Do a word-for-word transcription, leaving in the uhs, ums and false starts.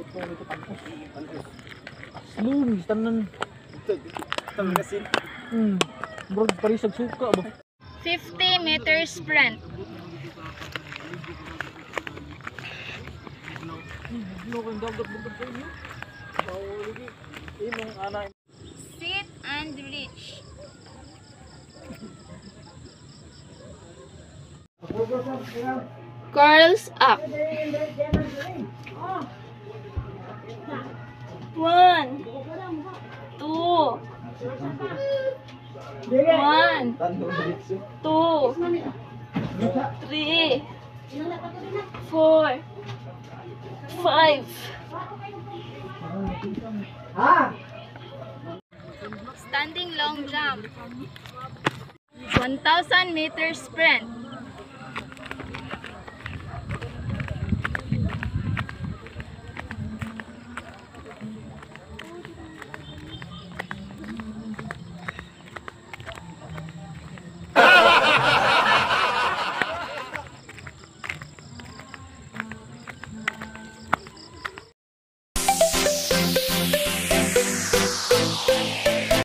Slung, tanan. Tanan kasin. Hmm. Bro, parisag suka ba? fifty meters sprint. Biglo kang dagat-dagat sa inyo. Bawal imong ana. Sit and reach. Curls up. One, two, one, two, three, four, five. Standing long jump. one thousand meter sprint.